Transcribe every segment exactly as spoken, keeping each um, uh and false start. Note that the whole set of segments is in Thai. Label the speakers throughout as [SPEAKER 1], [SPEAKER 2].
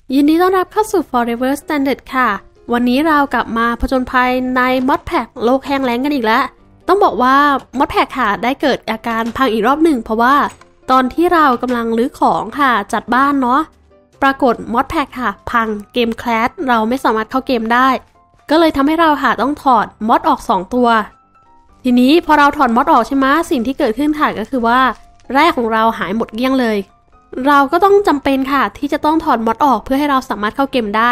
[SPEAKER 1] ยินดีต้อนรับเข้าสู่ Forever Standard ค่ะวันนี้เรากลับมาผจญภัยใน Mod Pack โลกแห้งแล้งกันอีกแล้วต้องบอกว่า Mod Pack ค่ะได้เกิดอาการพังอีกรอบหนึ่งเพราะว่าตอนที่เรากำลังรื้อของค่ะจัดบ้านเนาะปรากฏ Mod Pack ค่ะพังเกมแคลชเราไม่สามารถเข้าเกมได้ก็เลยทำให้เราค่ะต้องถอดมอดออกสองตัวทีนี้พอเราถอดมอดออกใช่ไหมสิ่งที่เกิดขึ้นค่ะก็คือว่าแร่ของเราหายหมดเกลี้ยงเลยเราก็ต้องจำเป็นค่ะที่จะต้องถอดมอดออกเพื่อให้เราสามารถเข้าเกมได้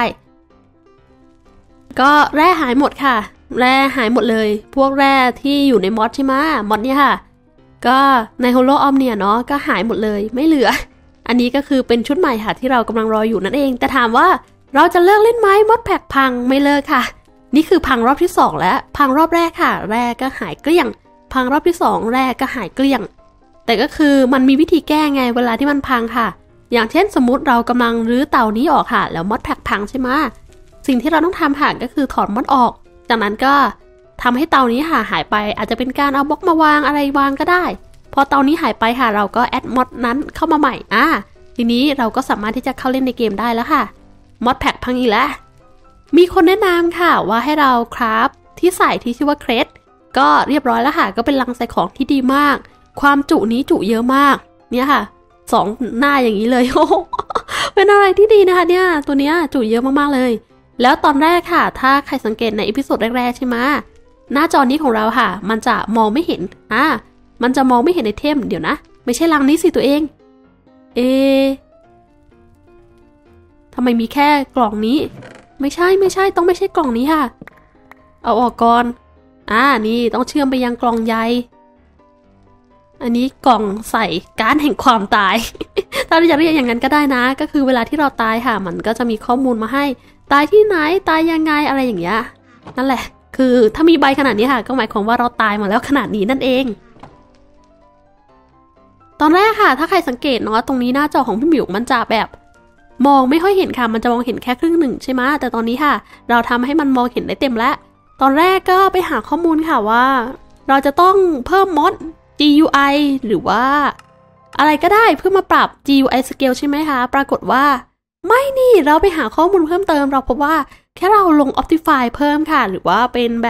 [SPEAKER 1] ก็แร่หายหมดค่ะแร่หายหมดเลยพวกแร่ที่อยู่ในมอดใช่ไหมมอดเนี่ยค่ะก็ในโฮโลออมเนี่ยเนาะก็หายหมดเลยไม่เหลืออันนี้ก็คือเป็นชุดใหม่ค่ะที่เรากำลังรออยู่นั่นเองแต่ถามว่าเราจะเลิกเล่นไหมมอดแพ็คพังไม่เลิกค่ะนี่คือพังรอบที่สองแล้วพังรอบแรกค่ะแร่ก็หายเกลี้ยงพังรอบที่สองแร่ก็หายเกลี้ยงแต่ก็คือมันมีวิธีแก้ไงเวลาที่มันพังค่ะอย่างเช่นสมมุติเรากำลังรื้อเตานี้ออกค่ะแล้วมอดแพ็คพังใช่ไหมสิ่งที่เราต้องทำค่ะก็คือถอดมอดออกจากนั้นก็ทำให้เตานี้ค่ะหายไปอาจจะเป็นการเอาบล็อกมาวางอะไรวางก็ได้พอเตานี้หายไปค่ะเราก็แอดมอดนั้นเข้ามาใหม่อ่ะทีนี้เราก็สามารถที่จะเข้าเล่นในเกมได้แล้วค่ะมอดแพ็คพังอีกแล้วมีคนแนะนำค่ะว่าให้เราคราฟที่ใส่ที่ชื่อว่าเครสก็เรียบร้อยแล้วค่ะก็เป็นลังใส่ของที่ดีมากความจุนี้จุเยอะมากเนี่ยค่ะสองหน้าอย่างนี้เลยโอ้ เป็นอะไรที่ดีนะคะเนี่ยตัวเนี้ยจุเยอะมากๆเลยแล้วตอนแรกค่ะถ้าใครสังเกตในอีพิโซดแรกๆใช่ไหมหน้าจอนี้ของเราค่ะมันจะมองไม่เห็นอ่ามันจะมองไม่เห็นไอเทมเดี๋ยวนะไม่ใช่ลังนี้สิตัวเองเอทำไมมีแค่กล่องนี้ไม่ใช่ไม่ใช่ต้องไม่ใช่กล่องนี้ค่ะเอาออกก่อนอ่านี่ต้องเชื่อมไปยังกล่องใยอันนี้กล่องใส่การ์ดแห่งความตาย ถ้าเราจะเรียกอย่างนั้นก็ได้นะก็คือเวลาที่เราตายค่ะมันก็จะมีข้อมูลมาให้ตายที่ไหนตายยังไงอะไรอย่างเงี้ยนั่นแหละคือถ้ามีใบขนาดนี้ค่ะก็หมายความว่าเราตายมาแล้วขนาดนี้นั่นเองตอนแรกค่ะถ้าใครสังเกตเนาะตรงนี้หน้าจอของพี่หมิวมันจะแบบมองไม่ค่อยเห็นค่ะมันจะมองเห็นแค่ครึ่งหนึ่งใช่ไหมแต่ตอนนี้ค่ะเราทำให้มันมองเห็นได้เต็มแล้วตอนแรกก็ไปหาข้อมูลค่ะว่าเราจะต้องเพิ่มมอด จี ยู ไอ หรือว่าอะไรก็ได้เพื่อมาปรับ จี ยู ไอ Scale ใช่ไหมคะปรากฏว่าไม่นี่เราไปหาข้อมูลเพิ่มเติมเราพบว่าแค่เราลง Optify เพิ่มค่ะหรือว่าเป็นแบบ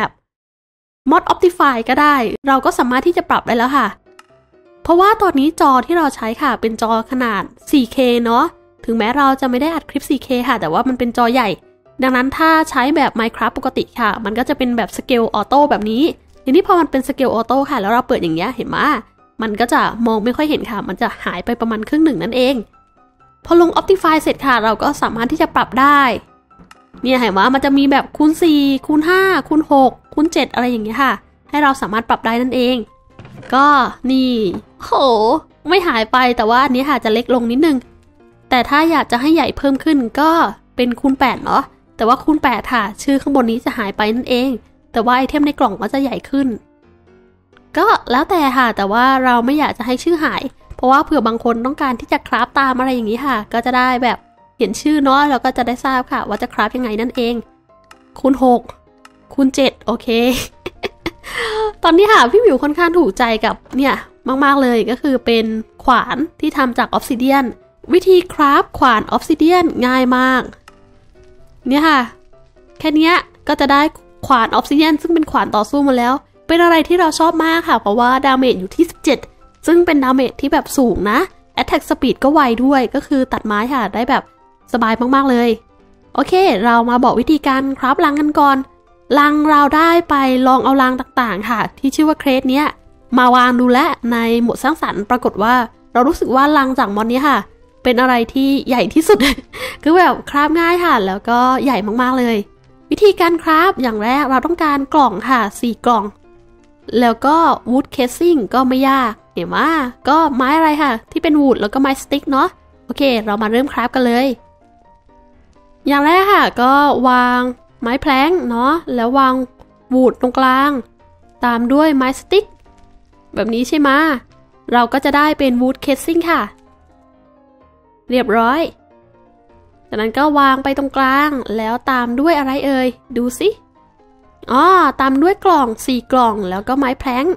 [SPEAKER 1] Mod Optify ก็ได้เราก็สามารถที่จะปรับได้แล้วค่ะเพราะว่าตอนนี้จอที่เราใช้ค่ะเป็นจอขนาด โฟร์เค เนาะถึงแม้เราจะไม่ได้อัดคลิป โฟร์เค ค่ะแต่ว่ามันเป็นจอใหญ่ดังนั้นถ้าใช้แบบ Minecraft ปกติค่ะมันก็จะเป็นแบบ Scale Auto แบบนี้ทีนี้พอมันเป็น Scale Auto ค่ะแล้วเราเปิดอย่างเงี้ยเห็นไหมมันก็จะมองไม่ค่อยเห็นค่ะมันจะหายไปประมาณครึ่งหนึ่งนั่นเองพอลง Optify เสร็จค่ะเราก็สามารถที่จะปรับได้เนี่ยเห็นไหมมันจะมีแบบคูณสี่คูณห้าคูณหกคูณเจ็ดอะไรอย่างเงี้ยค่ะให้เราสามารถปรับได้นั่นเองก็นี่โหไม่หายไปแต่ว่าอันนี้ค่ะจะเล็กลงนิดนึงแต่ถ้าอยากจะให้ใหญ่เพิ่มขึ้นก็เป็นคูณแปดเนาะแต่ว่าคูณแปดค่ะชื่อข้างบนนี้จะหายไปนั่นเองแต่ว่าไอเทมในกล่องก็จะใหญ่ขึ้นก็แล้วแต่ค่ะแต่ว่าเราไม่อยากจะให้ชื่อหายเพราะว่าเผื่อบางคนต้องการที่จะคราฟตามอะไรอย่างนี้ค่ะก็จะได้แบบเห็นชื่อเนาะแล้วก็จะได้ทราบค่ะว่าจะคราฟยังไงนั่นเองคูณหกคูณเจ็ดโอเค ตอนนี้ค่ะพี่หมิวค่อนข้างถูกใจกับเนี่ยมากๆเลยก็คือเป็นขวานที่ทำจากออฟซิเดียนวิธีคราฟขวานออฟซิเดียนง่ายมากเนี่ยค่ะแค่นี้ก็จะได้ขวานออฟซิเดียนซึ่งเป็นขวานต่อสู้มาแล้วเป็นอะไรที่เราชอบมากค่ะเพราะว่าดาเมจอยู่ที่สิบเจ็ดซึ่งเป็นดาเมจที่แบบสูงนะ Attack Speed ก็ไวด้วยก็คือตัดไม้ค่ะได้แบบสบายมากๆเลยโอเคเรามาบอกวิธีการคราฟลังกันก่อนลังเราได้ไปลองเอาลังต่างๆค่ะที่ชื่อว่าเครสเนี้ยมาวางดูแลในโหมดสร้างสรรค์ปรากฏว่าเรารู้สึกว่าลังจากมอนนี้ค่ะเป็นอะไรที่ใหญ่ที่สุด คือแบบคราฟง่ายค่ะแล้วก็ใหญ่มากๆเลยวิธีการคราฟอย่างแรกเราต้องการกล่องค่ะสี่กล่องแล้วก็ wood casing ก็ไม่ยากเห็นไหมก็ไม้อะไรค่ะที่เป็น wood แล้วก็ไม้สติ๊กเนาะโอเคเรามาเริ่มคราฟกันเลยอย่างแรกค่ะก็วางไม้แพลงเนาะแล้ววาง wood ตรงกลางตามด้วยไม้สติ๊กแบบนี้ใช่ไหมเราก็จะได้เป็น wood casing ค่ะเรียบร้อยจากนั้นก็วางไปตรงกลางแล้วตามด้วยอะไรเอ่ยดูสิอ๋อตามด้วยกล่องสี่กล่องแล้วก็ไม้แพลง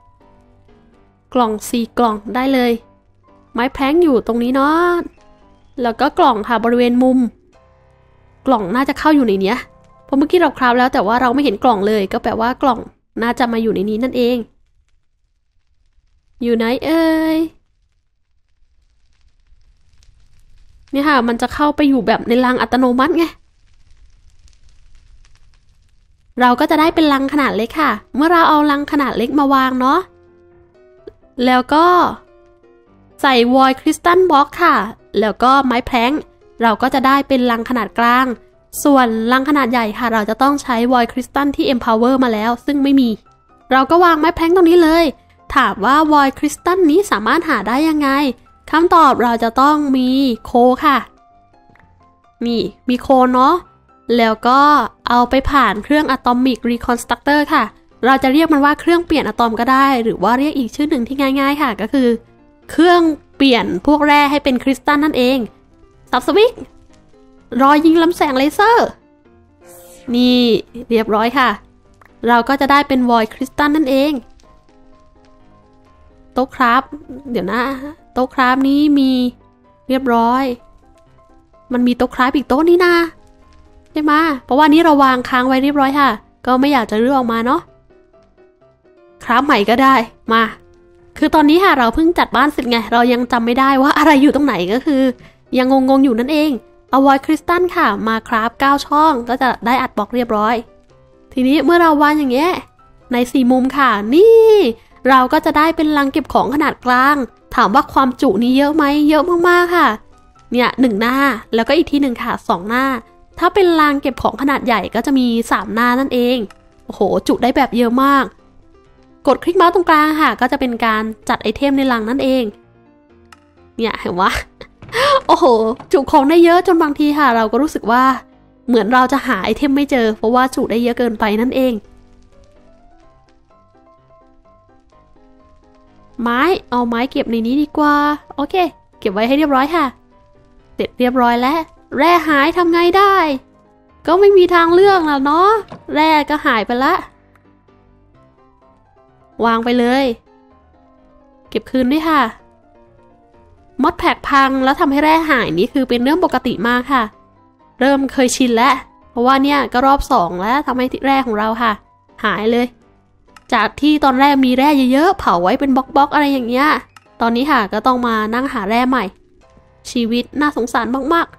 [SPEAKER 1] กล่องสี่กล่องได้เลยไม้แพลงอยู่ตรงนี้เนาะแล้วก็กล่องค่ะบริเวณมุมกล่องน่าจะเข้าอยู่ในเนี้ยเพราะเมื่อกี้เราคราฟแล้วแต่ว่าเราไม่เห็นกล่องเลยก็แปลว่ากล่องน่าจะมาอยู่ในนี้นั่นเองอยู่ไหนเอ่ยนี่ค่ะมันจะเข้าไปอยู่แบบในรังอัตโนมัติไงเราก็จะได้เป็นรังขนาดเล็กค่ะเมื่อเราเอารังขนาดเล็กมาวางเนาะแล้วก็ใส่วอยคริสตัลบล็อกค่ะแล้วก็ไม้แพลงเราก็จะได้เป็นรังขนาดกลางส่วนรังขนาดใหญ่ค่ะเราจะต้องใช้วอยคริสตัลที่ Empower มาแล้วซึ่งไม่มีเราก็วางไม้แพลงตรงนี้เลยถามว่าวอยคริสตัลนี้สามารถหาได้ยังไงคำตอบเราจะต้องมีโคค่ะนี่มีโคเนาะแล้วก็เอาไปผ่านเครื่อง Atomic Reconstructor ค่ะเราจะเรียกมันว่าเครื่องเปลี่ยนอะตอมก็ได้หรือว่าเรียกอีกชื่อหนึ่งที่ง่ายๆค่ะก็คือเครื่องเปลี่ยนพวกแร่ให้เป็นคริสตัลนั่นเองสับสวิกรอยยิงลำแสงเลเซอร์นี่เรียบร้อยค่ะเราก็จะได้เป็นวอยคริสตัลนั่นเองโต๊ะคราฟเดี๋ยวนะโต๊ะคราฟนี้มีเรียบร้อยมันมีโต๊ะคราฟอีกโต๊ะนี้นะใช่ไหมเพราะว่านี้เราวางค้างไว้เรียบร้อยค่ะก็ไม่อยากจะเลือกออกมาเนาะคราฟใหม่ก็ได้มาคือตอนนี้ค่ะเราเพิ่งจัดบ้านเสร็จไงเรายังจำไม่ได้ว่าอะไรอยู่ตรงไหนก็คือยังงงๆอยู่นั่นเองเอาวอยคริสตัลค่ะมาคราฟเก้าช่องก็จะได้อัดบล็อกเรียบร้อยทีนี้เมื่อเราวางอย่างเงี้ยในสี่มุมค่ะนี่เราก็จะได้เป็นรังเก็บของขนาดกลางถามว่าความจุนี้เยอะไหมเยอะมากๆค่ะเนี่ยหนึ่งหน้าแล้วก็อีกที่หนึ่งค่ะสองหน้าถ้าเป็นรังเก็บของขนาดใหญ่ก็จะมีสามหน้านั่นเองโอ้โหจุได้แบบเยอะมากกดคลิกเมาส์ตรงกลางค่ะก็จะเป็นการจัดไอเทมในรังนั่นเองเนี่ยเห็นว่า โอ้โหจุของได้เยอะจนบางทีค่ะเราก็รู้สึกว่าเหมือนเราจะหาไอเทมไม่เจอเพราะว่าจุได้เยอะเกินไปนั่นเองไม้เอาไม้เก็บในนี้ดีกว่าโอเคเก็บไว้ให้เรียบร้อยค่ะเสร็จเรียบร้อยแล้วแร่หายทำไงได้ก็ไม่มีทางเลือกแล้วเนาะแร่ก็หายไปละวางไปเลยเก็บคืนด้วยค่ะมอดแพ็กพังแล้วทำให้แร่หายนี่คือเป็นเรื่องปกติมากค่ะเริ่มเคยชินแล้วเพราะว่าเนี่ยก็รอบสองแล้วทำให้แร่ของเราค่ะหายเลยจากที่ตอนแรกมีแร่เยอะๆเผาไว้เป็นบล็อกๆอะไรอย่างเงี้ยตอนนี้ค่ะก็ต้องมานั่งหาแร่ใหม่ชีวิตน่าสงสารมาก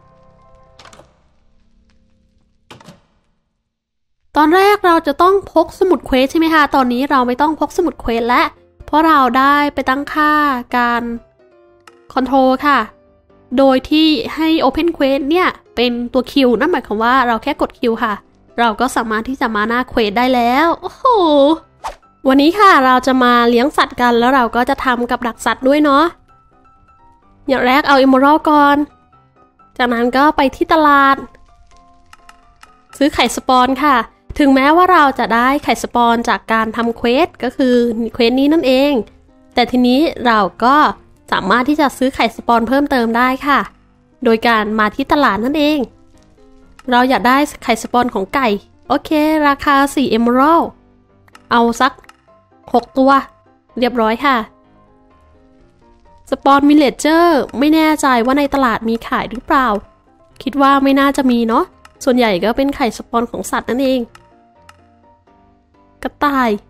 [SPEAKER 1] ๆตอนแรกเราจะต้องพกสมุดเควสใช่ไหมคะตอนนี้เราไม่ต้องพกสมุดเควสแล้วเพราะเราได้ไปตั้งค่าการคอนโทรลค่ะโดยที่ให้ Open Quest เนี่ยเป็นตัวคิวนั่นหมายความว่าเราแค่กดคิวค่ะเราก็สามารถที่จะมาหน้าเควสได้แล้วโอ้โหวันนี้ค่ะเราจะมาเลี้ยงสัตว์กันแล้วเราก็จะทำกับดักสัตว์ด้วยเนาะอย่างแรกเอา Emerald ก่อนจากนั้นก็ไปที่ตลาดซื้อไข่สปอนค่ะถึงแม้ว่าเราจะได้ไข่สปอนจากการทำเควสก็คือเควสนี้นั่นเองแต่ทีนี้เราก็สามารถที่จะซื้อไข่สปอนเพิ่มเติมได้ค่ะโดยการมาที่ตลาดนั่นเองเราอยากได้ไข่สปอนของไก่โอเคราคาสี่ Emerald เอาสักหกตัวเรียบร้อยค่ะสปอนวิลเลจเจอร์ไม่แน่ใจว่าในตลาดมีขายหรือเปล่าคิดว่าไม่น่าจะมีเนาะส่วนใหญ่ก็เป็นไข่สปอนของสัตว์นั่นเองกระต่าย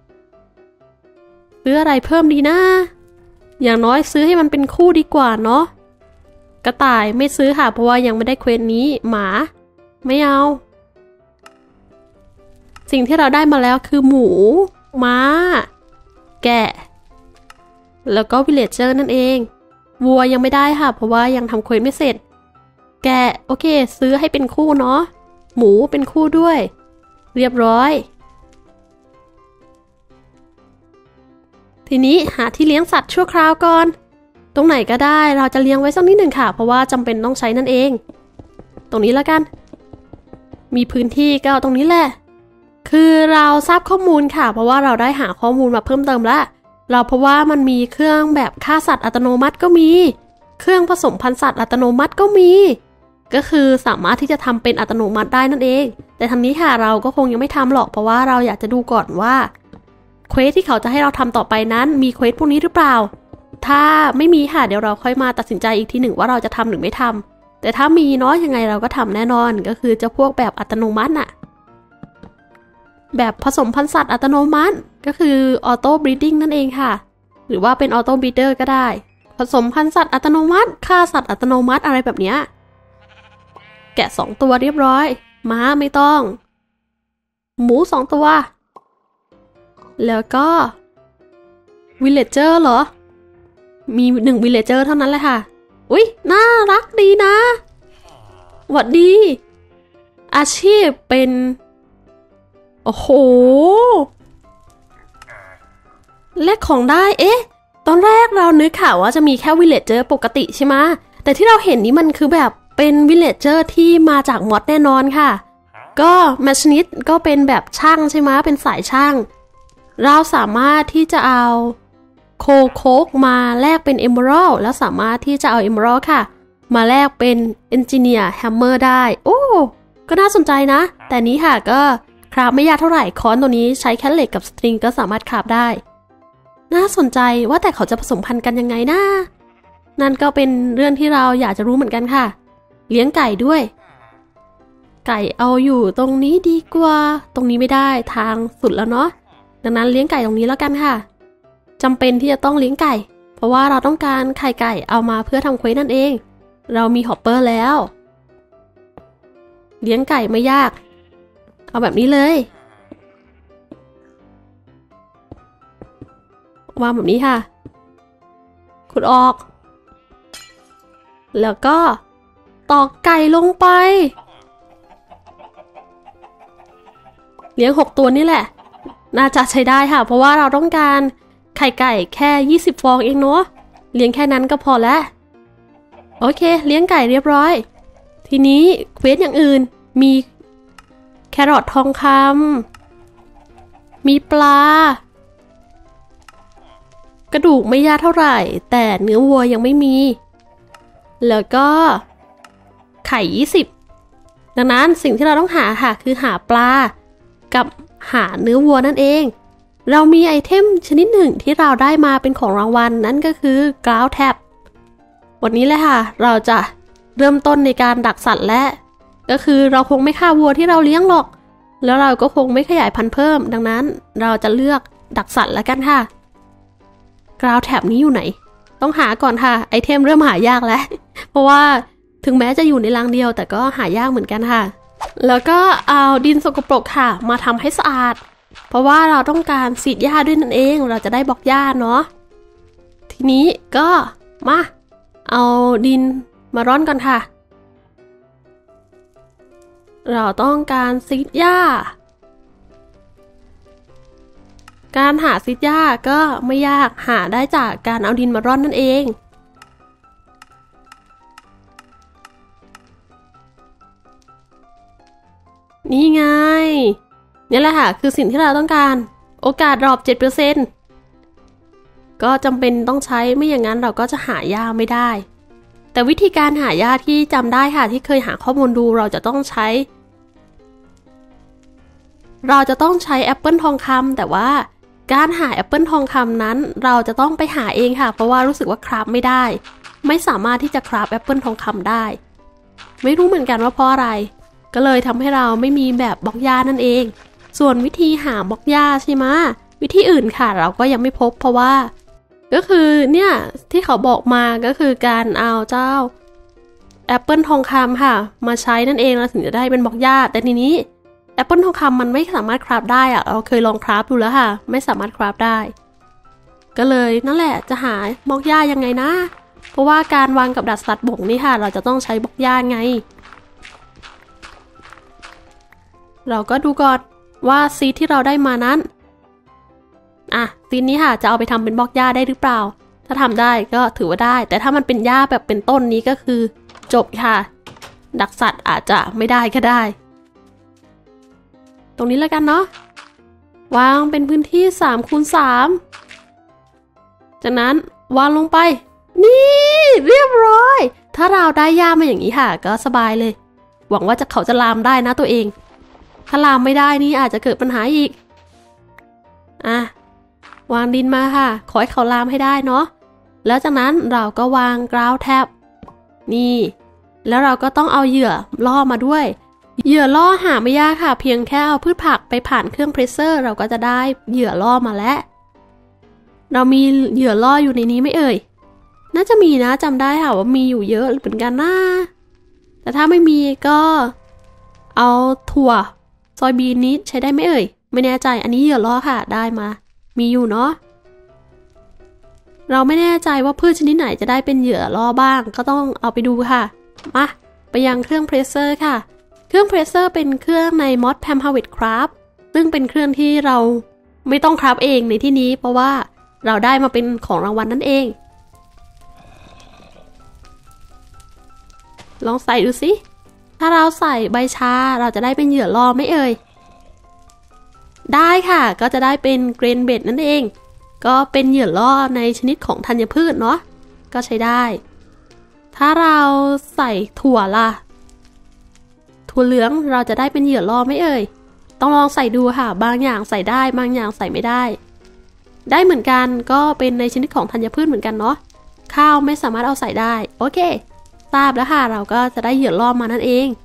[SPEAKER 1] ซื้ออะไรเพิ่มดีนะอย่างน้อยซื้อให้มันเป็นคู่ดีกว่าเนาะกระต่ายไม่ซื้อค่ะเพราะว่ายังไม่ได้เควสนี้หมาไม่เอาสิ่งที่เราได้มาแล้วคือหมูม้าแกะแล้วก็วิลเลจเจอร์นั่นเองวัวยังไม่ได้ค่ะเพราะว่ายังทำเควสไม่เสร็จแกะโอเคซื้อให้เป็นคู่เนาะหมูเป็นคู่ด้วยเรียบร้อยทีนี้หาที่เลี้ยงสัตว์ชั่วคราวก่อนตรงไหนก็ได้เราจะเลี้ยงไว้สักนิดหนึ่งค่ะเพราะว่าจำเป็นต้องใช้นั่นเองตรงนี้แล้วกันมีพื้นที่ก็เอาตรงนี้แหละคือเราทราบข้อมูลค่ะเพราะว่าเราได้หาข้อมูลมาเพิ่มเติมแล้วเราเพราะว่ามันมีเครื่องแบบฆ่าสัตว์อัตโนมัติก็มีเครื่องผสมพันธุ์สัตว์อัตโนมัติก็มีก็คือสามารถที่จะทำเป็นอัตโนมัติได้นั่นเองแต่ทางนี้ค่ะเราก็คงยังไม่ทำหรอกเพราะว่าเราอยากจะดูก่อนว่าเควสที่เขาจะให้เราทำต่อไปนั้นมีเควสพวกนี้หรือเปล่าถ้าไม่มีค่ะเดี๋ยวเราค่อยมาตัดสินใจอีกทีหนึ่งว่าเราจะทำหรือไม่ทำแต่ถ้ามีเนาะยังไงเราก็ทำแน่นอนก็คือจะพวกแบบอัตโนมัติน่ะแบบผสมพันธุ์สัตว์อัตโนมัติก็คือออโต้บรีดดิ้งนั่นเองค่ะหรือว่าเป็นออโต้บรีดเดอร์ก็ได้ผสมพันธุ์สัตว์อัตโนมัติฆ่าสัตว์อัตโนมัติอะไรแบบเนี้ยแกะสองตัวเรียบร้อยม้าไม่ต้องหมูสองตัวแล้วก็วิลเลจเจอร์เหรอมีหนึ่งวิลเลจเจอร์เท่านั้นแหละค่ะอุ๊ยน่ารักดีนะหวัดดีอาชีพเป็นโอ้โหแลกของได้เอ๊ะตอนแรกเรานึกข่าวว่าจะมีแค่วิลเลจเจอร์ปกติใช่ไหมแต่ที่เราเห็นนี้มันคือแบบเป็นวิลเลจเจอร์ที่มาจากมอดแน่นอนค่ะก็แมชนิสก็เป็นแบบช่างใช่ไหมเป็นสายช่างเราสามารถที่จะเอาโคโคกมาแลกเป็นเอมเมอรัลแล้วสามารถที่จะเอาเอมเมอรัลค่ะมาแลกเป็นเอนจิเนียร์แฮมเมอร์ได้โอ้ก็น่าสนใจนะแต่นี้ค่ะก็คราฟไม่ยากเท่าไหร่ค้อนตัวนี้ใช้แค่เหล็กกับสตริงก็สามารถคราฟได้น่าสนใจว่าแต่เขาจะผสมพันธุ์กันยังไงนะนั่นก็เป็นเรื่องที่เราอยากจะรู้เหมือนกันค่ะเลี้ยงไก่ด้วยไก่เอาอยู่ตรงนี้ดีกว่าตรงนี้ไม่ได้ทางสุดแล้วเนาะดังนั้นเลี้ยงไก่ตรงนี้แล้วกันค่ะจำเป็นที่จะต้องเลี้ยงไก่เพราะว่าเราต้องการไข่ไก่เอามาเพื่อทำเควสนั่นเองเรามีฮอปเปอร์แล้วเลี้ยงไก่ไม่ยากเอาแบบนี้เลยวางแบบนี้ค่ะขุดออกแล้วก็ตอกไก่ลงไปเลี้ยงหกตัวนี่แหละน่าจะใช้ได้ค่ะเพราะว่าเราต้องการไข่ไก่แค่ยี่สิบฟองเองเนาะเลี้ยงแค่นั้นก็พอแล้วโอเคเลี้ยงไก่เรียบร้อยทีนี้เควสอย่างอื่นมีแครอททองคำมีปลากระดูกไม่ยากเท่าไหร่แต่เนื้อวัวยังไม่มีแล้วก็ไข่ยี่สิบดังนั้นสิ่งที่เราต้องหาค่ะคือหาปลากับหาเนื้อวัวนั่นเองเรามีไอเทมชนิดหนึ่งที่เราได้มาเป็นของรางวัล นั่นก็คือกราวแท็บวันนี้เลยค่ะเราจะเริ่มต้นในการดักสัตว์และก็คือเราคงไม่ฆ่าวัวที่เราเลี้ยงหรอกแล้วเราก็คงไม่ขยายพันธุ์เพิ่มดังนั้นเราจะเลือกดักสัตว์แล้วกันค่ะกราวแท็บนี้อยู่ไหนต้องหาก่อนค่ะไอเทมเริ่มหายากแล้วเพราะว่าถึงแม้จะอยู่ในรังเดียวแต่ก็หายากเหมือนกันค่ะแล้วก็เอาดินสกปรกค่ะมาทำให้สะอาดเพราะว่าเราต้องการสีดหญ้าด้วยนั่นเองเราจะได้บล็อกหญ้าเนาะทีนี้ก็มาเอาดินมาร่อนกันค่ะเราต้องการสีดหญ้าการหาซีดหญ้าก็ไม่ยากหาได้จากการเอาดินมาร่อนนั่นเองนี่ไงนี่แหละค่ะคือสิ่งที่เราต้องการโอกาสดรอป เจ็ดเปอร์เซ็นต์ ก็จำเป็นต้องใช้ไม่อย่างนั้นเราก็จะหาหญ้าไม่ได้แต่วิธีการหาหญ้าที่จำได้ค่ะที่เคยหาข้อมูลดูเราจะต้องใช้เราจะต้องใช้แอปเปิลทองคำแต่ว่าการหาแอปเปิลทองคำนั้นเราจะต้องไปหาเองค่ะเพราะว่ารู้สึกว่าคราฟไม่ได้ไม่สามารถที่จะคราฟแอปเปิลทองคำได้ไม่รู้เหมือนกันว่าเพราะอะไรก็เลยทำให้เราไม่มีแบบบล็อกหญ้านั่นเองส่วนวิธีหาบล็อกหญ้าใช่ไหมวิธีอื่นค่ะเราก็ยังไม่พบเพราะว่าก็คือเนี่ยที่เขาบอกมาก็คือการเอาเจ้าแอปเปิลทองคำค่ะมาใช้นั่นเองเราถึงจะได้เป็นบล็อกหญ้าแต่ทีนี้แอปเปิลทองคำมันไม่สามารถคราฟได้อะเราเคยลองคราฟดูแล้วค่ะไม่สามารถคราฟได้ก็เลยนั่นแหละจะหาบล็อกหญ้ายังไงนะเพราะว่าการวางกับดักสัตว์บกนี่ค่ะเราจะต้องใช้บล็อกหญ้าไงเราก็ดูก่อนว่าซีดที่เราได้มานั้นอ่ะซีดนี้ค่ะจะเอาไปทำเป็นบล็อกหญ้าได้หรือเปล่าถ้าทำได้ก็ถือว่าได้แต่ถ้ามันเป็นหญ้าแบบเป็นต้นนี้ก็คือจบค่ะดักสัตว์อาจจะไม่ได้ก็ได้ตรงนี้แล้วกันเนาะวางเป็นพื้นที่สามคูณสามจากนั้นวางลงไปนี่เรียบร้อยถ้าเราได้หญ้ามาอย่างนี้ค่ะก็สบายเลยหวังว่าจะเขาจะลามได้นะตัวเองถ้าลามไม่ได้นี่อาจจะเกิดปัญหาอีกอ่ะวางดินมาค่ะขอให้เขาลามให้ได้เนาะแล้วจากนั้นเราก็วางกราวแท็บนี่แล้วเราก็ต้องเอาเหยื่อล่อมาด้วยเหยื่อล่อหาไม่ยากค่ะเพียงแค่เอาพืชผักไปผ่านเครื่องเพรสเซอร์เราก็จะได้เหยื่อล่อมาแล้วเรามีเหยื่อล่ออยู่ในนี้ไหมเอ่ยน่าจะมีนะจำได้ค่ะว่ามีอยู่เยอะเหมือนกันนะแต่ถ้าไม่มีก็เอาถั่วซอยบีนนี้ใช้ได้ไหมเอ่ยไม่แน่ใจอันนี้เหยื่อล่อค่ะได้มามีอยู่เนาะเราไม่แน่ใจว่าพืชชนิดไหนจะได้เป็นเหยื่อล่อบ้างก็ต้องเอาไปดูค่ะมาไปยังเครื่องเพรสเซอร์ค่ะเครื่องเพรสเซอร์เป็นเครื่องใน Mod Pam Harvest Craft ซึ่งเป็นเครื่องที่เราไม่ต้องคราฟเองในที่นี้เพราะว่าเราได้มาเป็นของรางวัลนั่นเองลองใส่ดูสิถ้าเราใส่ใบชาเราจะได้เป็นเหยื่อล่อไม่เอ่ยได้ค่ะก็จะได้เป็นเกรนเบดนั่นเองก็เป็นเหยื่อล่อในชนิดของธัญพืชเนาะก็ใช้ได้ถ้าเราใส่ถั่วล่ะถั่วเหลืองเราจะได้เป็นเหยื่อล่อไม่เอ่ยต้องลองใส่ดูค่ะบางอย่างใส่ได้บางอย่างใส่ไม่ได้ได้เหมือนกันก็เป็นในชนิดของธัญพืชเหมือนกันเนาะข้าวไม่สามารถเอาใส่ได้โอเคทราบแล้วค่ะเราก็จะได้เหยื่อล่อมานั่นเอง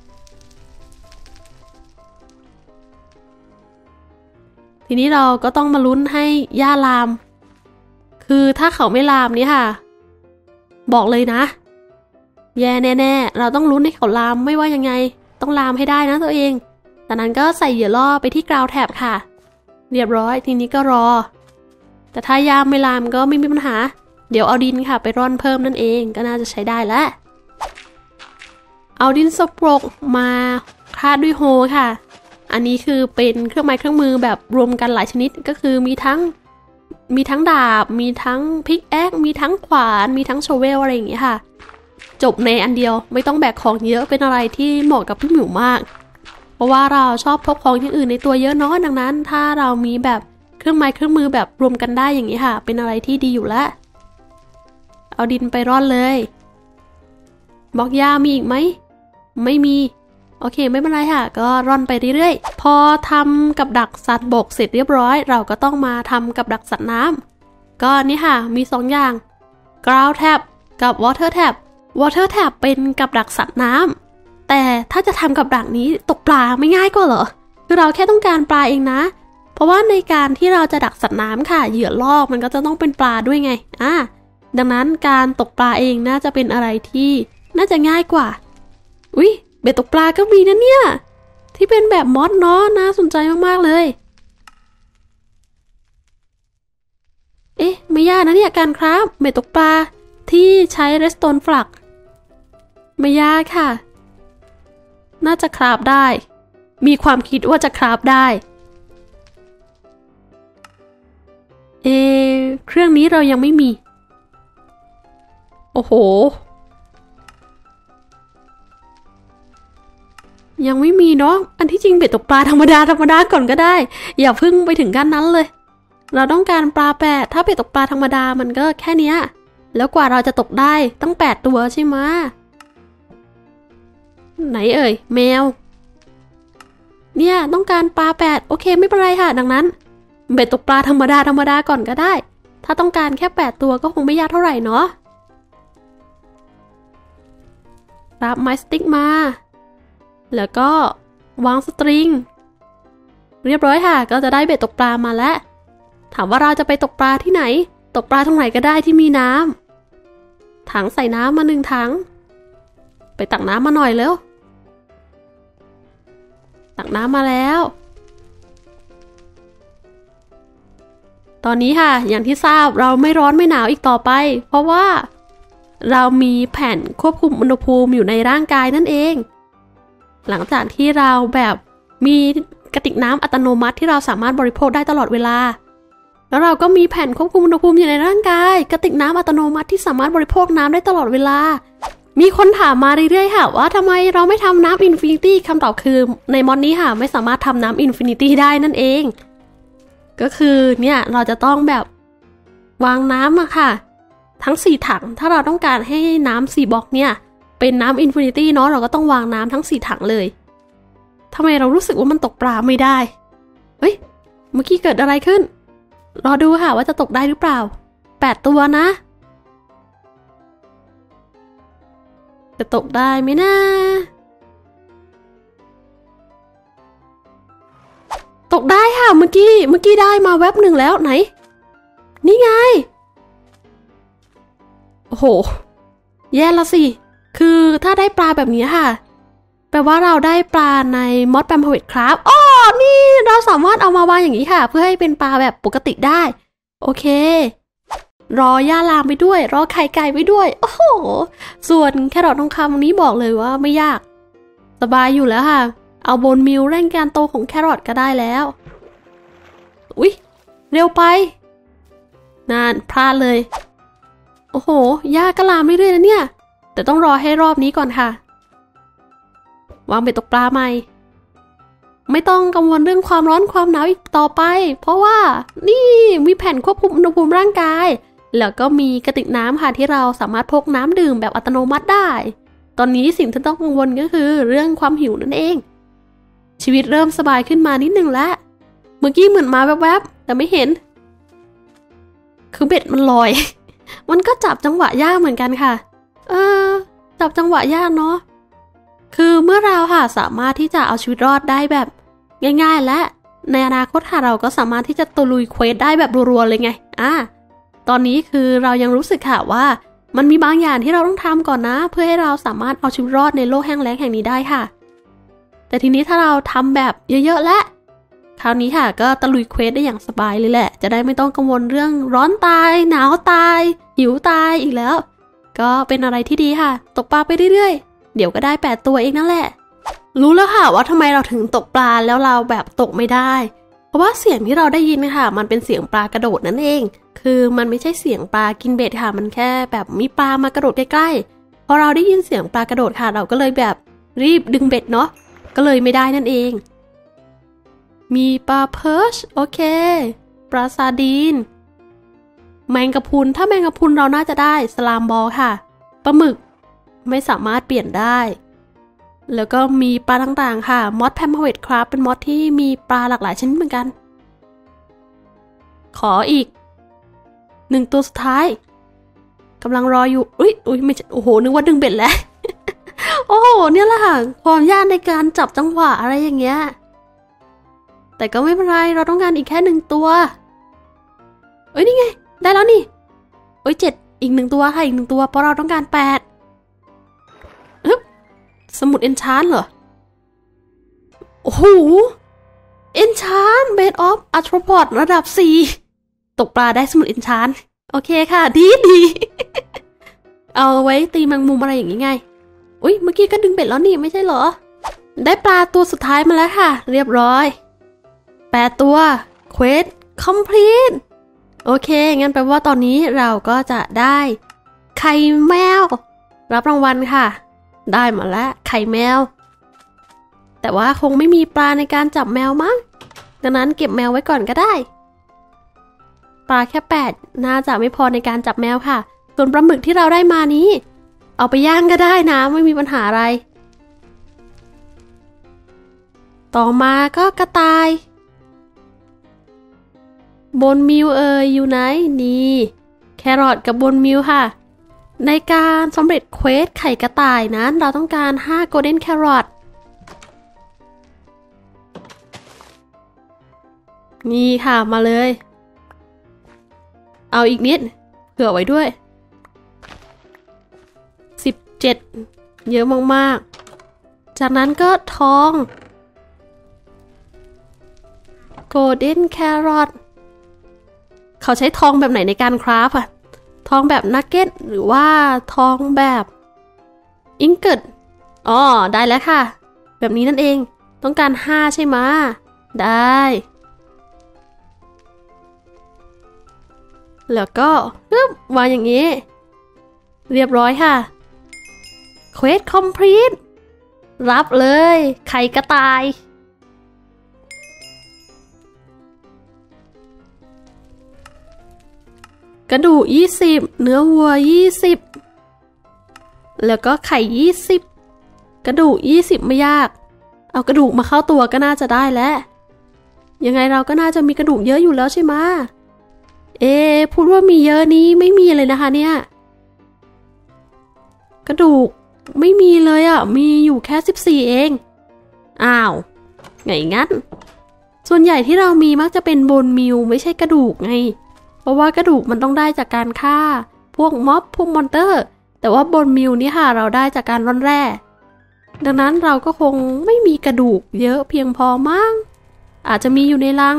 [SPEAKER 1] ทีนี้เราก็ต้องมาลุ้นให้หญ้าลามคือถ้าเขาไม่ลามนี่ค่ะบอกเลยนะแย่แน่ๆเราต้องลุ้นให้เขาลามไม่ว่ายังไงต้องลามให้ได้นะตัวเองจากนั้นก็ใส่เหยื่อล่อไปที่กราวแท็บค่ะเรียบร้อยทีนี้ก็รอแต่ถ้ายามไม่ลามก็ไม่มีปัญหาเดี๋ยวเอาดินค่ะไปร่อนเพิ่มนั่นเองก็น่าจะใช้ได้แล้วเอาดินสกปรกมาคาดด้วยโฮค่ะอันนี้คือเป็นเครื่องไม้เครื่องมือแบบรวมกันหลายชนิดก็คือมีทั้งมีทั้งดาบมีทั้งพิกแอคมีทั้งขวานมีทั้งโชเวลอะไรอย่างเงี้ยค่ะจบในอันเดียวไม่ต้องแบกของเยอะเป็นอะไรที่เหมาะกับพี่หมิวมากเพราะว่าเราชอบพกของอย่างอื่นในตัวเยอะเนาะดังนั้นถ้าเรามีแบบเครื่องไม้เครื่องมือแบบรวมกันได้อย่างนี้ค่ะเป็นอะไรที่ดีอยู่แล้วเอาดินไปร่อนเลยบล็อกหญ้ามีอีกไหมไม่มีโอเคไม่เป็นไรค่ะก็ร่อนไปเรื่อยๆพอทำกับดักสัตว์บกเสร็จเรียบร้อยเราก็ต้องมาทำกับดักสัตว์น้ำก็นี่ค่ะมีสองอย่าง ground tab กับ water tab water tab เป็นกับดักสัตว์น้ำแต่ถ้าจะทำกับดักนี้ตกปลาไม่ง่ายกว่าเหรอคือเราแค่ต้องการปลาเองนะเพราะว่าในการที่เราจะดักสัตว์น้ำค่ะเหยื่อล่อมันก็จะต้องเป็นปลาด้วยไงอ่ะดังนั้นการตกปลาเองน่าจะเป็นอะไรที่น่าจะง่ายกว่าอุ๊ยเบ็ดตกปลาก็มีนะเนี่ยที่เป็นแบบมอสเนาะน่าสนใจมากๆเลยเอ๊ะไม่ยากนะเนี่ยการคราฟเบ็ดตกปลาที่ใช้เรสโตนฟลักไม่ยากค่ะน่าจะคราฟได้มีความคิดว่าจะคราฟได้เอเครื่องนี้เรายังไม่มีโอ้โหยังไม่มีเนาะอันที่จริงเบ็ดตกปลาธรรมดาธรรมดาก่อนก็ได้อย่าพึ่งไปถึงขั้นนั้นเลยเราต้องการปลาแปดถ้าเบ็ดตกปลาธรรมดามันก็แค่เนี้ยแล้วกว่าเราจะตกได้ตั้งแปดตัวใช่ไหมไหนเอ่ยแมวเนี่ยต้องการปลาแปดโอเคไม่เป็นไรค่ะดังนั้นเบ็ดตกปลาธรรมดาธรรมดาก่อนก็ได้ถ้าต้องการแค่แปดตัวก็คงไม่ยากเท่าไหร่เนาะรับไม้สติ๊กมาแล้วก็วางสตริงเรียบร้อยค่ะก็จะได้เบ็ดตกปลามาแล้วถามว่าเราจะไปตกปลาที่ไหนตกปลาตรงไหนก็ได้ที่มีน้ำถังใส่น้ำมาหนึ่งถังไปตักน้ำมาหน่อยเร็วตักน้ำมาแล้วตอนนี้ค่ะอย่างที่ทราบเราไม่ร้อนไม่หนาวอีกต่อไปเพราะว่าเรามีแผ่นควบคุมอุณหภูมิอยู่ในร่างกายนั่นเองหลังจากที่เราแบบมีกระติกน้ำอัตโนมัติที่เราสามารถบริโภคได้ตลอดเวลาแล้วเราก็มีแผ่นควบคุมอุณหภูมิอยู่ในร่างกายกระติกน้ำอัตโนมัติที่สามารถบริโภคน้ำได้ตลอดเวลามีคนถามมาเรื่อยๆค่ะว่าทำไมเราไม่ทำน้ำอินฟินิตี้คำตอบคือในมอดนี้ค่ะไม่สามารถทำน้ำอินฟินิตี้ได้นั่นเองก็คือเนี่ยเราจะต้องแบบวางน้ำอะค่ะทั้งสี่ถังถ้าเราต้องการให้น้ำสี่บล็อกเนี่ยเป็นน้ำอินฟินิตี้เนาะเราก็ต้องวางน้ำทั้งสี่ถังเลยทำไมเรารู้สึกว่ามันตกปลาไม่ได้เฮ้ยเมื่อกี้เกิดอะไรขึ้นรอดูค่ะว่าจะตกได้หรือเปล่าแปดตัวนะจะตกได้ไหมนะตกได้ค่ะเมื่อกี้เมื่อกี้ได้มาแวบหนึ่งแล้วไหนนี่ไงโอ้โหแย่ละสิคือถ้าได้ปลาแบบนี้ค่ะแปลว่าเราได้ปลาในมอดแปมพาเวตครับอ๋อนี่เราสามารถเอามาวางอย่างนี้ค่ะเพื่อให้เป็นปลาแบบปกติได้โอเครอย่าลามไปด้วยรอไข่ไก่ไปด้วยโอ้โหส่วนแครอททองคำนี้บอกเลยว่าไม่ยากสบายอยู่แล้วค่ะเอาโบนมิลเร่งการโตของแครอทก็ได้แล้วอุ๊ยเร็วไปนานพลาดเลยโอ้โหย่าก็ลามเรื่อยๆนะเนี่ยแต่ต้องรอให้รอบนี้ก่อนค่ะวางเบ็ดตกปลาใหม่ไม่ต้องกังวลเรื่องความร้อนความหนาวอีกต่อไปเพราะว่านี่มีแผ่นควบคุมอุณหภูมิร่างกายแล้วก็มีกระติกน้ำค่ะที่เราสามารถพกน้ำดื่มแบบอัตโนมัติได้ตอนนี้สิ่งที่ต้องกังวลก็คือเรื่องความหิวนั่นเองชีวิตเริ่มสบายขึ้นมานิดนึงแล้วเมื่อกี้เหมือนมาแวบๆแต่ไม่เห็นคือเบ็ดมันลอย มันก็จับจังหวะยากเหมือนกันค่ะเออจับจังหวะยากเนาะคือเมื่อเราค่ะสามารถที่จะเอาชีวิตรอดได้แบบง่ายๆและในอนาคตค่ะเราก็สามารถที่จะตะลุยเควสได้แบบรัวๆเลยไงอ่ะตอนนี้คือเรายังรู้สึกค่ะว่ามันมีบางอย่างที่เราต้องทำก่อนนะเพื่อให้เราสามารถเอาชีวิตรอดในโลกแห้งแล้งแห่งนี้ได้ค่ะแต่ทีนี้ถ้าเราทำแบบเยอะๆและคราวนี้ค่ะก็ตะลุยเควสได้อย่างสบายเลยแหละจะได้ไม่ต้องกังวลเรื่องร้อนตายหนาวตายหิวตายอีกแล้วก็เป็นอะไรที่ดีค่ะตกปลาไปเรื่อยๆเดี๋ยวก็ได้แปดตัวเองนั่นแหละรู้แล้วค่ะว่าทำไมเราถึงตกปลาแล้วเราแบบตกไม่ได้เพราะว่าเสียงที่เราได้ยินค่ะมันเป็นเสียงปลากระโดดนั่นเองคือมันไม่ใช่เสียงปลากินเบ็ดค่ะมันแค่แบบมีปลามากระโดดใกล้ๆพอเราได้ยินเสียงปลากระโดดค่ะเราก็เลยแบบรีบดึงเบ็ดเนาะก็เลยไม่ได้นั่นเองมีปลาเพิร์ชโอเคปลาซาดีนแมงกะพรุนถ้าแมงกะพรุนเราน่าจะได้สลามบอลค่ะปลาหมึกไม่สามารถเปลี่ยนได้แล้วก็มีปลาต่างๆค่ะมอสแพมพาเวตครับเป็นมอสที่มีปลาหลากหลายชนิดเหมือนกันขออีกหนึ่งตัวสุดท้ายกำลังรออยู่อุ้ยอุ้ยไม่โอ้โหนึกว่าดึงเบ็ดแล้ว โอ้โหเนี่ยแหละค่ะความยากในการจับจังหวะอะไรอย่างเงี้ยแต่ก็ไม่เป็นไรเราต้องการอีกแค่หนึ่งตัวเอ้ยนี่ไงได้แล้วนี่เอ้ยเจ็ดอีกหนึ่งตัวค่ะอีกหนึ่งตัวเพราะเราต้องการแปดอึ๊บสมุดเอนชานเหรอโอ้โหเอนชานเบดออฟอัลทรพอดระดับสี่ตกปลาได้สมุดเอนชานโอเคค่ะดีดี เอาไว้ตีแมงมุมอะไรอย่างงี้ไงอุ้ยเมื่อกี้ก็ดึงเบ็ดแล้วนี่ไม่ใช่เหรอได้ปลาตัวสุดท้ายมาแล้วค่ะเรียบร้อยแปดตัวเควสคอมพลีทโอเคงั้นแปลว่าตอนนี้เราก็จะได้ไข่แมวรับรางวัลค่ะได้มาแล้วไข่แมวแต่ว่าคงไม่มีปลาในการจับแมวมั้งดังนั้นเก็บแมวไว้ก่อนก็ได้ปลาแค่แปดน่าจะไม่พอในการจับแมวค่ะส่วนปลาหมึกที่เราได้มานี้เอาไปย่างก็ได้นะไม่มีปัญหาอะไรต่อมาก็กระต่ายบนมิวเอ่ยอยู่ไหนนี่แครอทกับบนมิวค่ะในการสำเร็จเควสไข่กระต่ายนั้นเราต้องการห้าโกลเด้นแครอทนี่ค่ะมาเลยเอาอีกนิดเผื่อไว้ด้วยสิบเจ็ดเยอะมากๆจากนั้นก็ทองโกลเด้นแครอทเขาใช้ทองแบบไหนในการคราฟอะทองแบบนักเก็ตหรือว่าทองแบบอิงเกิลอ๋อได้แล้วค่ะแบบนี้นั่นเองต้องการห้าใช่ไหมได้แล้วก็ปึ๊บวางอย่างนี้เรียบร้อยค่ะเควสคอมพลีทรับเลยไข่กระต่ายกระดูกยี่สิบเนื้อวัวยี่สิบแล้วก็ไข่ยี่สิบกระดูกยี่สิบไม่ยากเอากระดูกมาเข้าตัวก็น่าจะได้แล้วยังไงเราก็น่าจะมีกระดูกเยอะอยู่แล้วใช่ไหมเอ๊ะพูดว่ามีเยอะนี้ไม่มีเลยนะคะเนี่ยกระดูกไม่มีเลยอ่ะมีอยู่แค่สิบสี่เองอ้าวไงงั้นส่วนใหญ่ที่เรามีมักจะเป็นโบนมิลไม่ใช่กระดูกไงเพราะว่ากระดูกมันต้องได้จากการฆ่าพวกม็อบพวกมอนเตอร์แต่ว่าโบนมิลนี่ค่ะเราได้จากการร่อนแร่ดังนั้นเราก็คงไม่มีกระดูกเยอะเพียงพอมั้งอาจจะมีอยู่ในรัง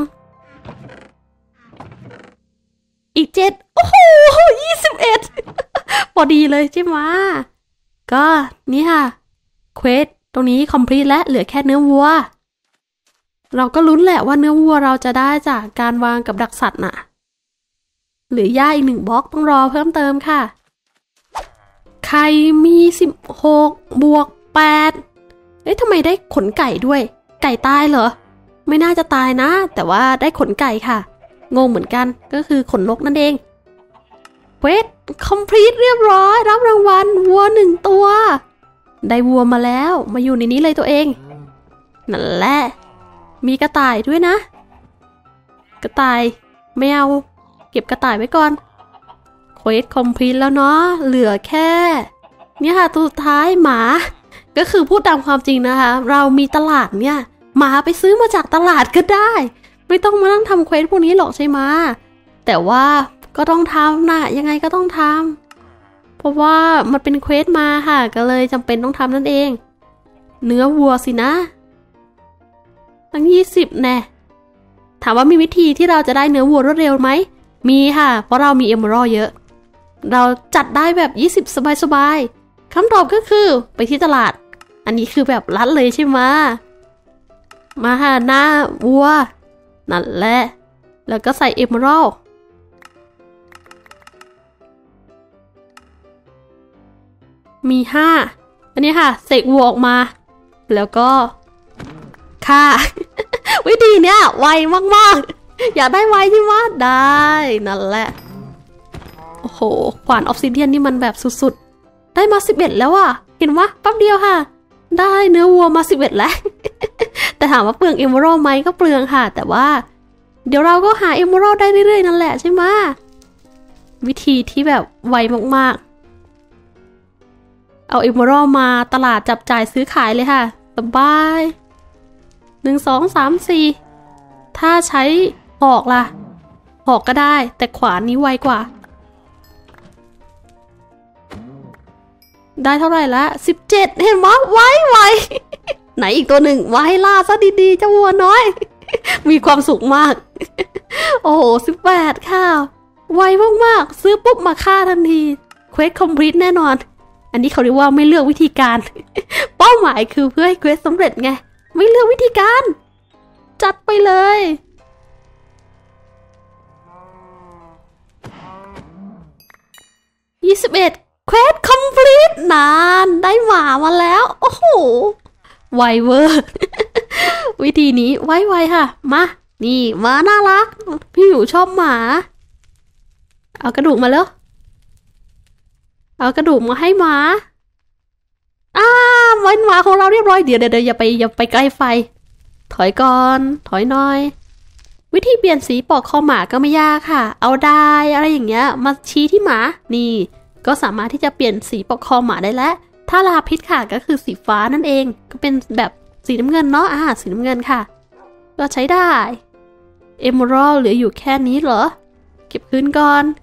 [SPEAKER 1] อีกเจ็ดโอ้โหยี่สิบเอ็ด พอดีเลยใช่ไหมก็นี่ค่ะเควสตรงนี้คอมพลีทและเหลือแค่เนื้อวัวเราก็ลุ้นแหละว่าเนื้อวัวเราจะได้จากการวางกับดักสัตว์น่ะเหลือย่าอีกหนึ่งบล็อกต้องรอเพิ่มเติมค่ะไข่มีสิบหกบวกแปดเอ๊ะทำไมได้ขนไก่ด้วยไก่ตายเหรอไม่น่าจะตายนะแต่ว่าได้ขนไก่ค่ะงงเหมือนกันก็คือขนนกนั่นเองเควสคอมพลีทเรียบร้อยรับรางวัลวัวหนึ่งตัวได้วัวมาแล้วมาอยู่ในนี้เลยตัวเองนั่นแหละมีกระต่ายด้วยนะกระต่ายไม่เอาเก็บกระต่ายไว้ก่อนเควสคอมพลีทแล้วเนาะเหลือแค่เนี่ยค่ะตัวสุดท้ายหมาก็คือพูดตามความจริงนะคะเรามีตลาดเนี่ยหมาไปซื้อมาจากตลาดก็ได้ไม่ต้องมานั่งทำเควสพวกนี้หรอกใช่ไหมแต่ว่าก็ต้องทำนะยังไงก็ต้องทำเพราะว่ามันเป็นเควสมาค่ะก็เลยจำเป็นต้องทำนั่นเองเนื้อวัวสินะตั้งยี่สิบแน่ถามว่ามีวิธีที่เราจะได้เนื้อวัวรวดเร็วไหมมีค่ะเพราะเรามีเอเมอรัลด์เยอะเราจัดได้แบบยี่สิบสบายๆคำตอบก็คือไปที่ตลาดอันนี้คือแบบรัดเลยใช่ไหมมาค่ะหน้าวัวนั่นแหละแล้วก็ใส่เอเมอรัลด์มีห้าอันนี้ค่ะเสกวัวออกมาแล้วก็ฆ่า วิธีเนี้ยไวมากๆอยากได้ไวใช่ไหมได้นั่นแหละโอ้โหขวานออฟซิเดียนนี่มันแบบสุดๆได้มาสิบเอ็ดแล้วอ่ะเห็นวะแป๊บเดียวค่ะได้เนื้อวัวมาสิบเอ็ดแล้ว แต่ถามว่าเปลืองเอเมอรัลด์ไหมก็เปลืองค่ะแต่ว่าเดี๋ยวเราก็หาเอเมอรัลด์ได้เรื่อยๆนั่นแหละใช่ไหมวิธีที่แบบไวมากๆเอาเอเมอรัลด์มาตลาดจับจ่ายซื้อขายเลยค่ะสบายหนึ่งสองสามสี่ถ้าใช้หอกล่ะหอกก็ได้แต่ขวานนี้ไวกว่าได้เท่าไหร่ละสิบเจ็ดเห็นไหมไวไว ไหนอีกตัวหนึ่งมาให้ล่าซะดีๆเจ้าวัวน้อย มีความสุขมาก โอ้โหสิบแปดค่ะไวมากๆซื้อปุ๊บมาฆ่าทันทีเควสคอมพลีทแน่นอนอันนี้เขาเรียกว่าไม่เลือกวิธีการ เป้าหมายคือเพื่อให้เควสสำเร็จไงไม่เลือกวิธีการจัดไปเลยยี่สิบเอ็ดเควสคอมพลีทนานได้หมามาแล้วโอ้โหไวเวอร์ วิธีนี้ไวๆค่ะมานี่หมาน่ารักพี่อยู่ชอบหมาเอากระดูกมาแล้วเอากระดูกมาให้หมาอ้าเป็นหมาของเราเรียบร้อยเดี๋ยวเดี๋ยวอย่าไปอย่าไปใกล้ไฟถอยก่อนถอยหน่อยวิธีเปลี่ยนสีปอกคอหมาก็ไม่ยากค่ะเอาได้อะไรอย่างเงี้ยมาชี้ที่หมานี่ก็สามารถที่จะเปลี่ยนสีปอกคอหมาได้แล้วถ้าลาพิษค่ะก็คือสีฟ้านั่นเองก็เป็นแบบสีน้ำเงินเนาะอ่าสีน้ำเงินค่ะก็ใช้ได้เอเมอรัลด์เหลืออยู่แค่นี้เหรอเก็บคืนก่อน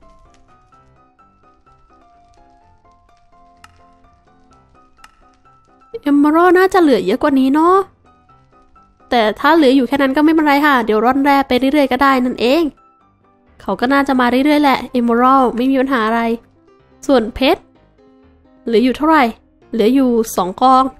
[SPEAKER 1] เอเมอรัลด์น่าจะเหลือเยอะกว่านี้เนาะแต่ถ้าเหลืออยู่แค่นั้นก็ไม่เป็นไรค่ะเดี๋ยวร่อนแร่ไปเรื่อยๆก็ได้นั่นเองเขาก็น่าจะมาเรื่อยๆแหละเอเมอรัลด์ไม่มีปัญหาอะไรส่วนเพชรเหลืออยู่เท่าไหร่เหลืออยู่สองกอง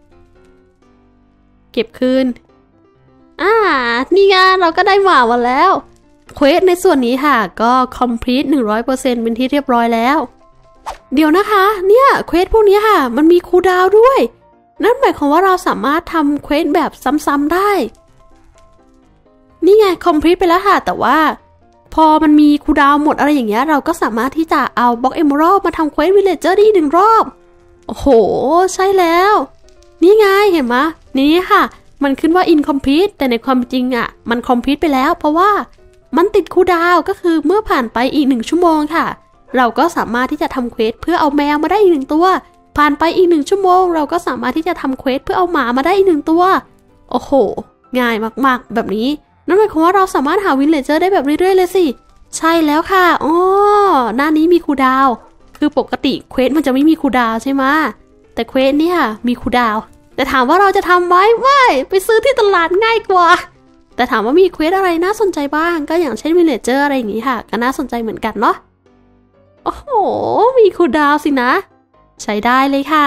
[SPEAKER 1] เก็บคืนอ่านี่ไงเราก็ได้หมามาแล้วเควสในส่วนนี้ค่ะก็คอมพลีท หนึ่งร้อยเปอร์เซ็นต์ เป็นที่เรียบร้อยแล้วเดี๋ยวนะคะเนี่ยเควสพวกนี้ค่ะมันมีคูลดาวน์ด้วยนั่นหมายความว่าเราสามารถทำเควสแบบซ้ำๆได้นี่ไงคอมพลีทไปแล้วค่ะแต่ว่าพอมันมีคูลดาวน์หมดอะไรอย่างเงี้ยเราก็สามารถที่จะเอาบล็อกเอเมอรัลด์มาทำเควสวิลเลจเจอร์ได้หนึ่งรอบโอ้โหใช่แล้วนี่ไงเห็นไหมนี่ค่ะมันขึ้นว่า incomplete แต่ในความจริงอ่ะมัน complete ไปแล้วเพราะว่ามันติดคูลดาวน์ก็คือเมื่อผ่านไปอีกหนึ่งชั่วโมงค่ะเราก็สามารถที่จะทำเควสเพื่อเอาแมวมาได้อีกหนึ่งตัวผ่านไปอีกหนึ่งชั่วโมงเราก็สามารถที่จะทำเควสเพื่อเอาหมามาได้อีกหนึ่งตัวโอ้โหง่ายมากๆแบบนี้นั่นหมายความว่าเราสามารถหาวิลเลเจอร์ได้แบบเรื่อยๆเลยสิใช่แล้วค่ะอ๋อหน้านี้มีคูลดาวน์คือปกติเควสมันจะไม่มีคูลดาวน์ใช่ไหมแต่เควสเนี่ยมีคูลดาวน์แต่ถามว่าเราจะทำไว้ไม่ไปซื้อที่ตลาดง่ายกว่าแต่ถามว่ามีเควสอะไรน่าสนใจบ้างก็อย่างเช่นวิลเลเจอร์อะไรอย่างงี้ค่ะก็น่าสนใจเหมือนกันเนาะโอ้โหมีคูลดาวน์สินะใช้ได้เลยค่ะ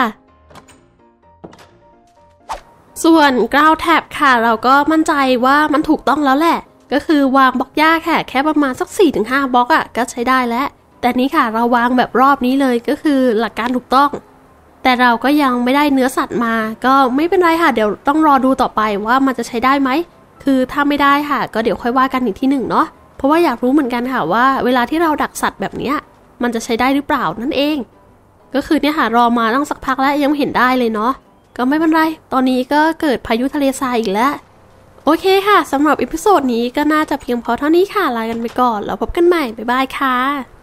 [SPEAKER 1] ส่วนกราวแท็บค่ะเราก็มั่นใจว่ามันถูกต้องแล้วแหละก็คือวางบล็อกหญ้าค่ะแค่ประมาณสัก สี่ถึงห้า บล็อกอ่ะก็ใช้ได้แล้วแต่นี้ค่ะเราวางแบบรอบนี้เลยก็คือหลักการถูกต้องแต่เราก็ยังไม่ได้เนื้อสัตว์มาก็ไม่เป็นไรค่ะเดี๋ยวต้องรอดูต่อไปว่ามันจะใช้ได้ไหมคือถ้าไม่ได้ค่ะก็เดี๋ยวค่อยว่ากันอีกที่หนึ่งเนาะเพราะว่าอยากรู้เหมือนกันค่ะว่าเวลาที่เราดักสัตว์แบบนี้มันจะใช้ได้หรือเปล่านั่นเองก็คือเนี่ยค่ะรอมาตั้งสักพักแล้วยังไม่เห็นได้เลยเนาะก็ไม่เป็นไรตอนนี้ก็เกิดพายุทะเลทรายอีกแล้วโอเคค่ะสำหรับอีพิโซดนี้ก็น่าจะเพียงพอเท่านี้ค่ะลากันไปก่อนแล้วพบกันใหม่บ๊ายบายค่ะ